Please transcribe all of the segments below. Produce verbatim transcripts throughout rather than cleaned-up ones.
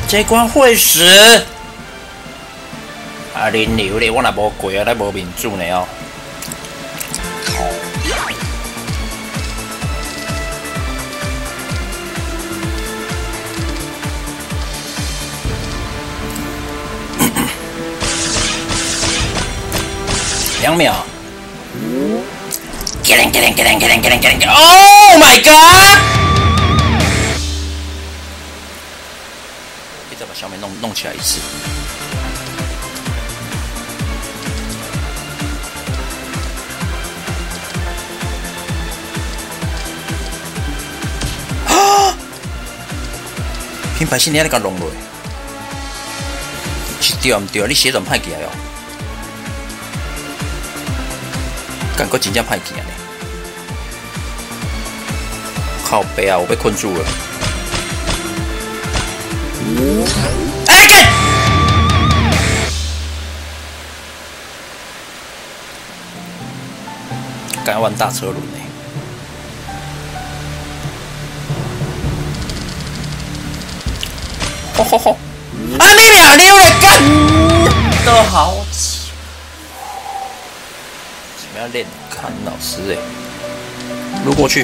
这关会死！啊，恁流咧，我若无过啊，咱无民主呢哦。两秒。给人给人给人给人给人给人给人 ！Oh my god！ 可以再把小美弄弄起来一次。啊！品牌新年你甲弄落，是对唔对？你写怎歹起来哦？ 感觉真正歹见呢，靠背啊！我被困住了。哎干！敢玩大车轮呢？吼吼吼！啊你俩溜了干的好。 要练看老师哎、欸，撸过去，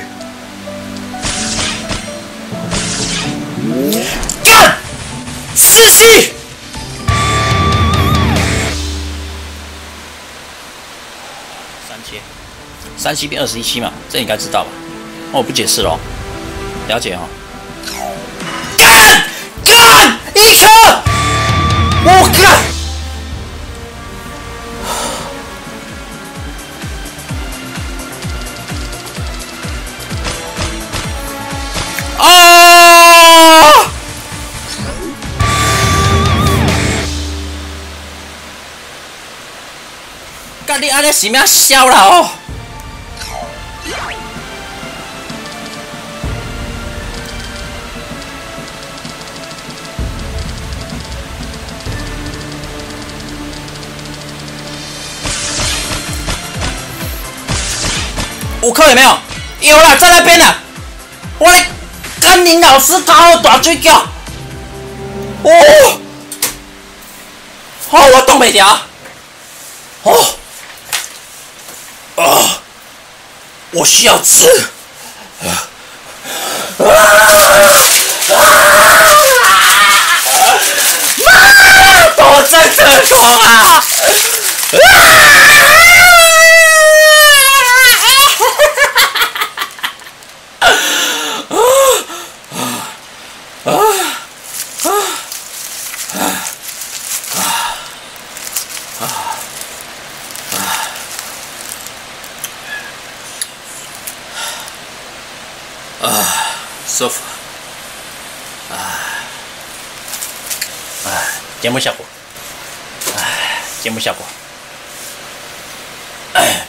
干，四七，三七，三七变二十一七嘛，这你应该知道吧？那我不解释了，了解哈。干，干，一车，我干。 哦！干你安尼是命笑啦哦！五颗有没有？有了，在那边了。我来。 甘宁老师搞大嘴叫，哦，哦，我动没掉，哦，啊，我需要吃，啊，啊，啊，多真的爽啊！啊 舒服，啊，啊，节目效果，哎，节目效果，哎，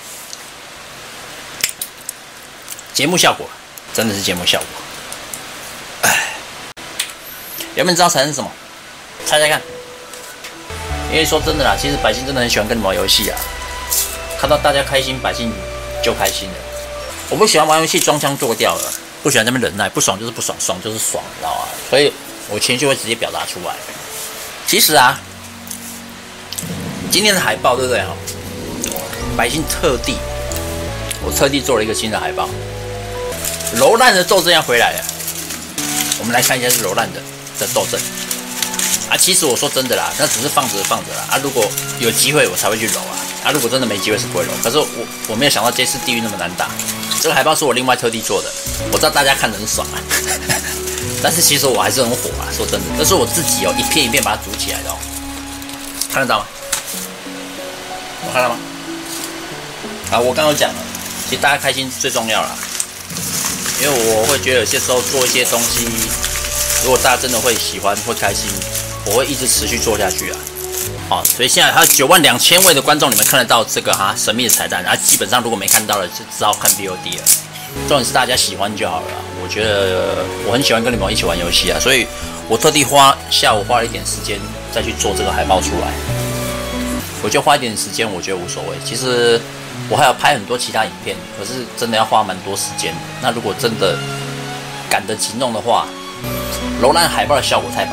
节目效果，真的是节目效果，哎，有没有知道才是什么？猜猜看。因为说真的啦，其实百姓真的很喜欢跟你玩游戏啊，看到大家开心，百姓就开心了。我不喜欢玩游戏装腔作调的。 不喜欢这边忍耐，不爽就是不爽，爽就是爽，你知道吗？所以我情绪会直接表达出来。其实啊，今天的海报对不对哈？百姓特地，我特地做了一个新的海报。柔烂的斗争要回来了，我们来看一下是柔烂的的斗争啊。其实我说真的啦，那只是放着放着啦啊。如果有机会我才会去揉啊啊。如果真的没机会是不会揉。可是我我没有想到这次地狱那么难打。 这个海报是我另外特地做的，我知道大家看得很爽啊，但是其实我还是很火啊。说真的，这是我自己哦，一片一片把它组起来的哦，看得到吗？我看到吗？啊，我刚刚讲了，其实大家开心最重要啦，因为我会觉得有些时候做一些东西，如果大家真的会喜欢会开心，我会一直持续做下去啊。 好，所以现在还有九万两千位的观众，你们看得到这个哈神秘的彩蛋，啊，基本上如果没看到的，就只好看 V O D 了。重点是大家喜欢就好了。我觉得我很喜欢跟你们一起玩游戏啊，所以我特地花下午花了一点时间再去做这个海报出来。我就花一点时间，我觉得无所谓。其实我还要拍很多其他影片，可是真的要花蛮多时间的。那如果真的赶得及弄的话，柔烂海报的效果太棒了。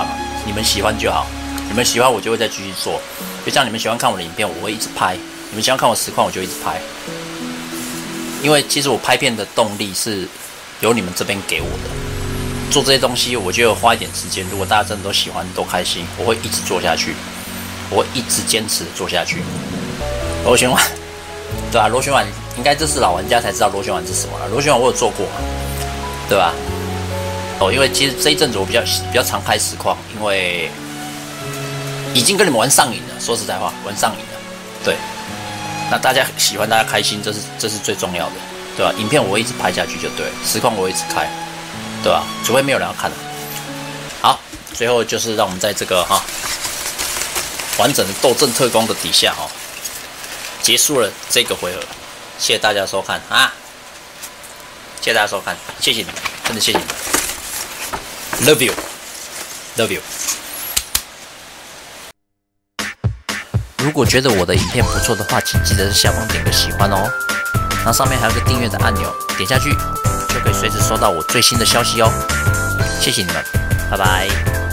你们喜欢就好，你们喜欢我就会再继续做。就像你们喜欢看我的影片，我会一直拍；你们喜欢看我实况，我就一直拍。因为其实我拍片的动力是由你们这边给我的。做这些东西，我就花一点时间。如果大家真的都喜欢、都开心，我会一直做下去，我会一直坚持做下去。螺旋丸，对吧、啊？螺旋丸应该这是老玩家才知道螺旋丸是什么了。螺旋丸我有做过嘛，对吧？哦，因为其实这一阵子我比较比较常拍实况，因为已经跟你们玩上瘾了。说实在话，玩上瘾了。对，那大家喜欢，大家开心，这是这是最重要的，对吧？影片我会一直拍下去就对了，实况我会一直开，对吧？除非没有人要看了。好，最后就是让我们在这个哈完整的斗阵特工的底下哈，结束了这个回合。谢谢大家收看啊！谢谢大家收看，谢谢你们，真的谢谢你们。Love you, love you。如果觉得我的影片不错的话，请记得在下方点个喜欢哦。那上面还有个订阅的按钮，点下去就可以随时收到我最新的消息哦。谢谢你们，拜拜。